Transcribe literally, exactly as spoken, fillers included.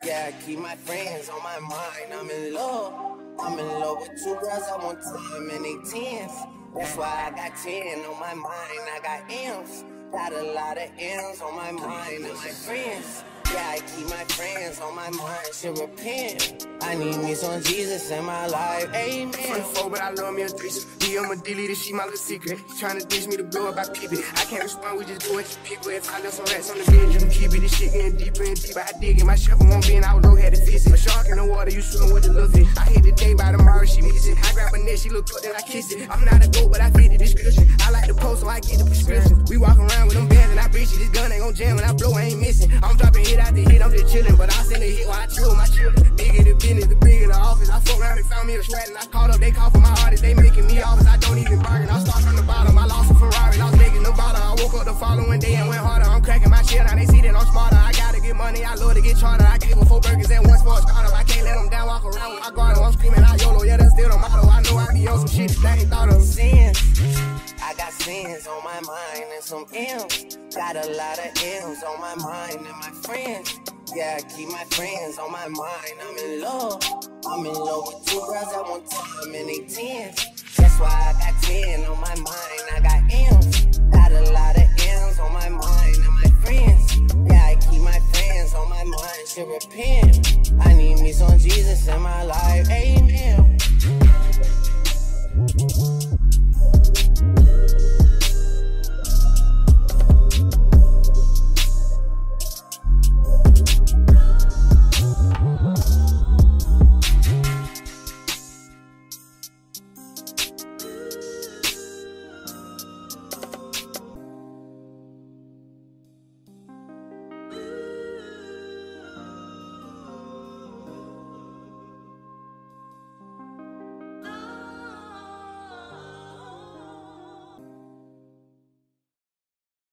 Yeah, I keep my friends on my mind. I'm in love. I'm in love with two girls I want time and they tens. That's why I got ten on my mind. I got M's. Got a lot of M's on my mind and my friends. Yeah, I keep my friends on my mind, should repent. I need me some Jesus in my life, amen. twenty-four, but I love me a threesome. D M a delete it, she my little secret. He tryna dish me to blow up, I peep it. I can't respond, we just do it to people. If I left some rats on the bed, you can keep it. This shit getting deeper and deeper. I dig it, my shovel won't be in, I was low, had to fix it. A shark in the water, you swim with the little fish. I hit the day by tomorrow, she miss it. I grab her neck, she look up, then I kiss it. I'm not a goat, but I fit the description. I like the post, so I get the prescription. We walk around with them bands and I bitch it. This gun ain't gon' jam when I blow, I ain't missing. I'm dropping hit after hit, I'm just chillin', but I send a hit while I chill with my children. Bigger the business, the bigger the office. I fuck around and found me a sweat and I called up, they call for my artist, they making me office. I don't even bargain, I start from the bottom. I lost a Ferrari, lost Vegas, Nevada. I woke up the following day and went harder. I'm cracking my shit, now they see that I'm smarter. I gotta get money, I love to get charter. I gave her four burgers and once for a startup. I can't let them down, walk around with my guard. I'm screaming out YOLO, yeah, that's still the motto. I know I be on some shit that ain't thought of. Sins. I got sins on my mind and some M's. Got a lot of M's on my mind and my friends. Yeah, I keep my friends on my mind. I'm in love. I'm in love with two girls at one time and they tens. That's why I got ten on my mind. I got M's. Got a lot of M's on my mind and my friends. Yeah, I keep my friends on my mind. Should repent. I need me some Jesus in my life. Amen.